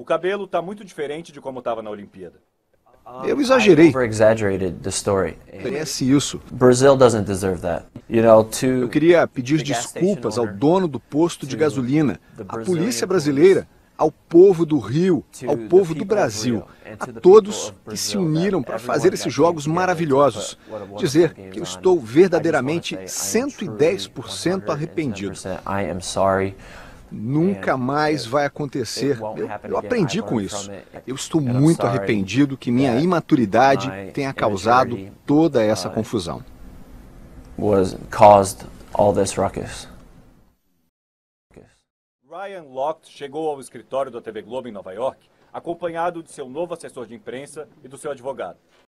O cabelo tá muito diferente de como estava na Olimpíada. Eu exagerei. Over-exaggerated the story. Merece isso. Brazil doesn't deserve that. You know, Eu to queria pedir desculpas ao dono do posto de gasolina, à polícia brasileira, ao povo do Rio, ao povo do Brasil, a todos que se uniram para fazer esses jogos maravilhosos. Dizer que eu estou verdadeiramente 110% arrependido. I am sorry. Nunca mais vai acontecer. Eu aprendi com isso. Eu estou muito arrependido que minha imaturidade tenha causado toda essa confusão. Was caused all this ruckus. Ryan Lochte chegou ao escritório da TV Globo em Nova York, acompanhado de seu novo assessor de imprensa e do seu advogado.